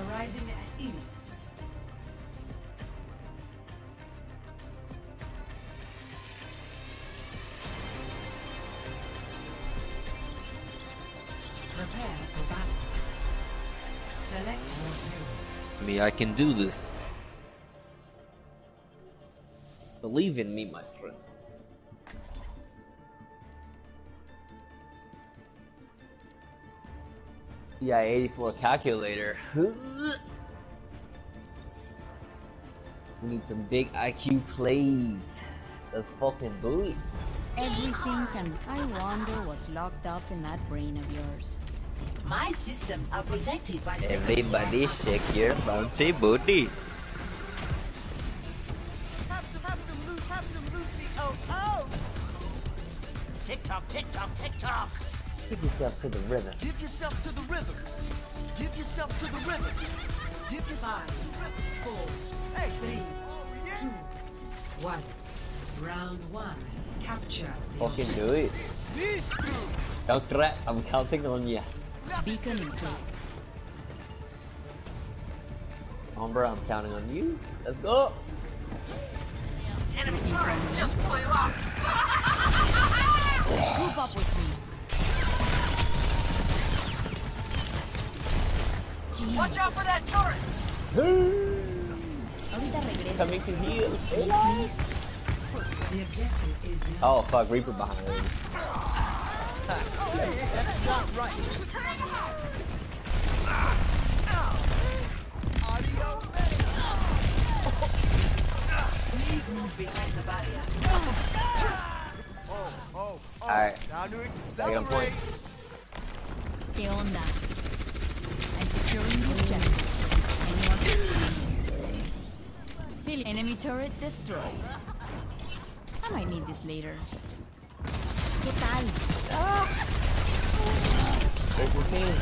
Arriving at Ilios. Prepare for battle. Select your hero. Me, I can do this. Believe in me, my friends. Yeah, 84 calculator. We need some big IQ plays. Let's fucking do it. Everything can. I wonder what's locked up in that brain of yours. My systems are protected by Everybody shake your bouncy booty. Have some Lucy, oh. Tick tock, tick tock, tick tock. Give yourself to the rhythm. Give yourself to the rhythm. Give yourself to the rhythm. Give yourself. 5, 4, Hey, 3, 2, 1. Round 1. Capture. Fucking do it. Don't threat. I'm counting on you. Beacon in place. Umbra, I'm counting on you. Let's go. Enemy turret just blew up. Group up with me. Gee, Watch out for that turret. ahorita regreso. Coming to heal. The objective is now. Oh fuck, Reaper behind me. that's not right. Audio Please move behind the barrier. Oh. Alright. Now to I got a accelerate. point. ¿Qué onda? I'm securing the objective. Anyone? Enemy turret destroyed. I might need this later. ¿Qué tal? There's your team.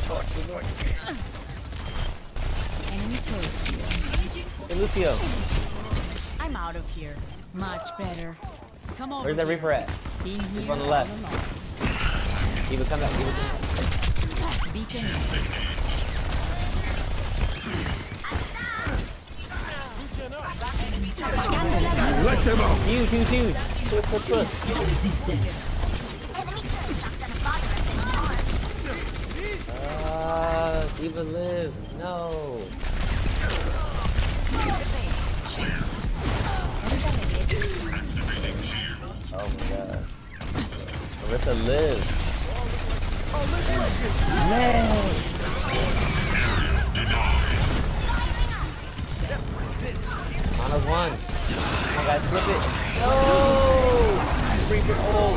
Enemy turret here. Hey, Lucio. I'm out of here. Much better. Come over. Where's that here. Reaper at? Being He's here on the all left. along. He would come back. He would come back. Beacon. Let them out! Huge. Push. No resistance. Diva live. No. Oh my god. Marissa live. Mono's one. Come on guys, flip it. No! Reaper ult.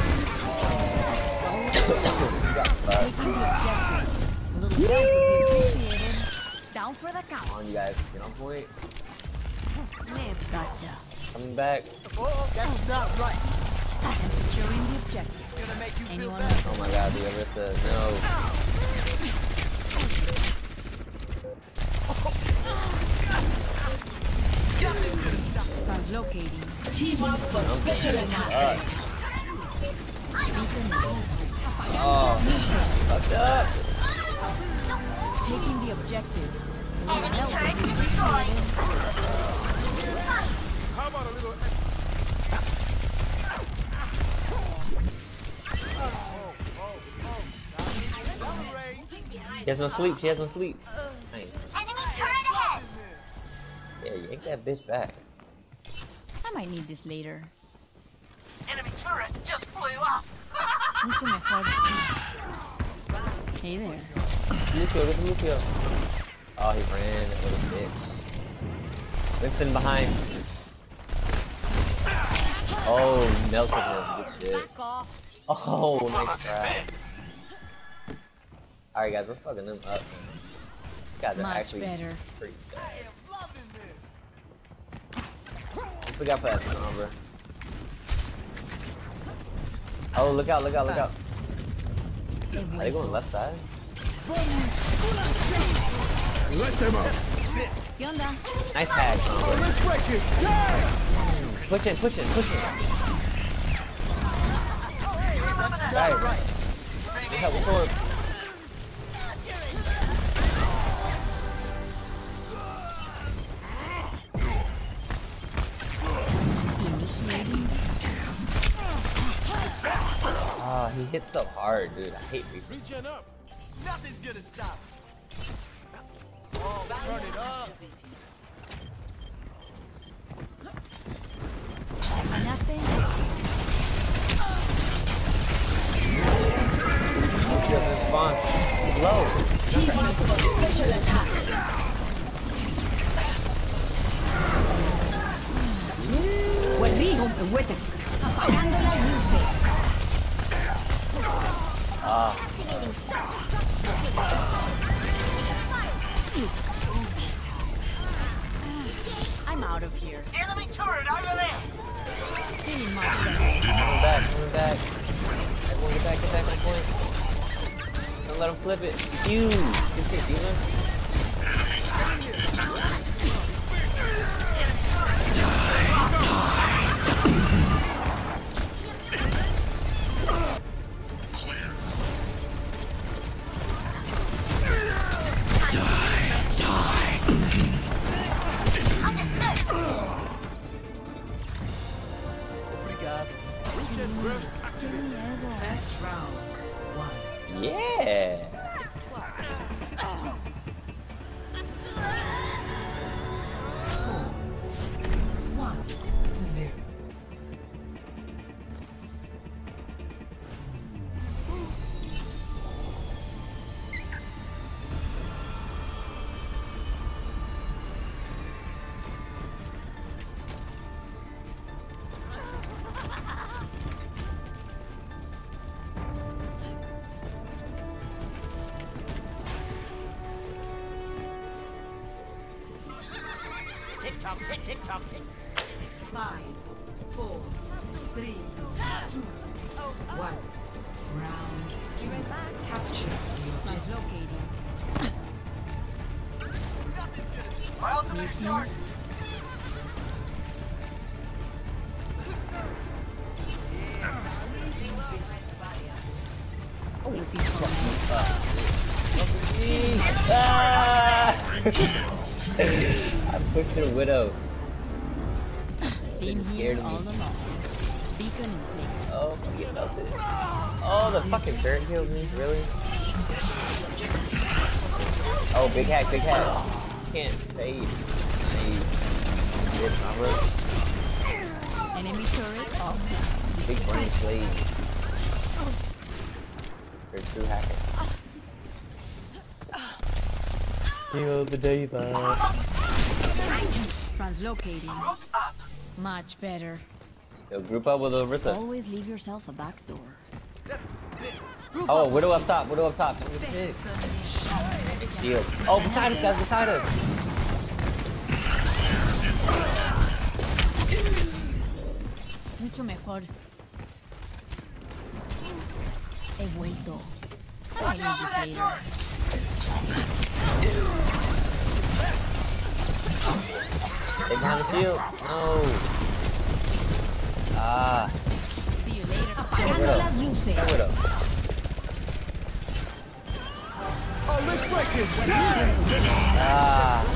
Taking the objective. A little help would be appreciated. Down for the count. Come on you guys, get on point. Gotcha. Coming back. Oh, that's not right. I'm securing the objective. It's gonna make you feel Anyone better. else? Oh my god, the Marissa, no. Translocating. Team up for special attack. Beacon. Oh, fucked up. Taking the objective. A little Enemy help turret would be destroyed. appreciated. How about a little accelerate. She has no sleep, she has no sleep. Nice. Enemy turret ahead. Yeah, yank that bitch back. I might need this later. Enemy turret just blew up. Mucho mejor. Hey there. Lucio, look at Lucio. Oh, he ran, that little bitch. Winston behind. Oh, melted him. Good shit. Back off. Oh, nice try. Alright guys, we're fucking them up. These guys are Much actually better. pretty bad. Loving this. What we got for that Sombra? Oh, look out, look out, look out. Hey, Are they wait. going left side? Let them out! ¿Qué onda? Nice tag, Oh, Sombra. let's break it. Damn. Push it, push it, push it. That's Right. not right. Look out, look forward. hits so hard, dude. I hate Reaper. Regen up. Nothing's gonna stop. Oh, turn it up. Nothing. He doesn't spawn. He's low. Team up for special attack. وريهم قوتك. apagando las luces. I'm out of here. Enemy turret over there. Feeling much better. Coming back. Everyone get back on point. Don't let him flip it. Huge. Good shit, Demon. Best round. Yeah. Score 1-0. Tick tock, tick tick tock, tick. 5, 4, 3, 2, 1. Round 2. Capture the objective. Translocating. My ultimate charge. Looking for me. Ah! I pushed a Widow. Been scared here of me. all along. Beacon in place. Oh, you melted. Oh, the fucking turret killed me. Really? Oh, big hack. Can't fade. Good combo. Enemy turret off. Big burning blade. There's two hackers. Kill the diva. Translocating. Much better. Yo, group up with Orisa. Always leave yourself a back door. Oh, Widow up top. Shield. Oh, beside us, guys, beside us. Mucho mejor. He vuelto. I need this later. They behind the shield. No. Ah. See you later. Widow. That Widow. Oh, let's break it. Ah.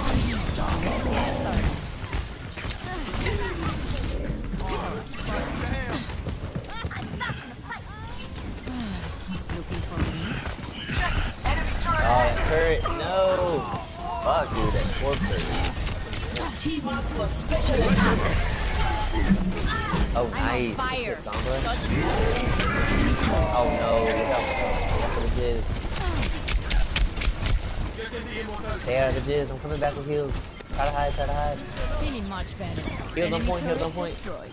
Looking for me. Oh, that turret. No. Fuck, dude, that corpse turret. Team up for special attack. Oh, I'm nice. on fire. Sombra. Oh no, look how the jizz. Yeah, the jizz. I'm coming back with heals. Try to hide. Feeling much better. Heals on Enemy point, heals on turret point. destroyed.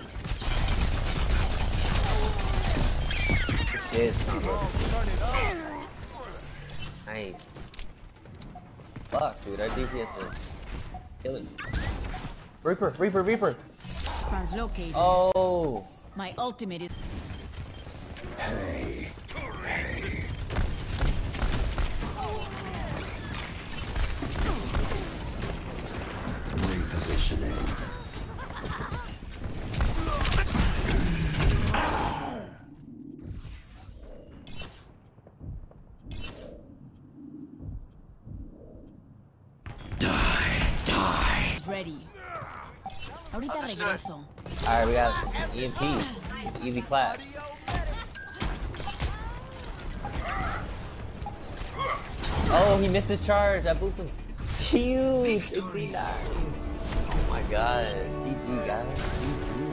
Jizz, Sombra. Nice. Fuck, dude, our DPS is killing me. Reaper. Translocating. Oh. My ultimate is. Repositioning. Ready. Ahorita regreso. Alright, we got EMP. Easy clap. No, he missed his charge. I booped him. Huge. 69. Oh my god. GG, guys. GG.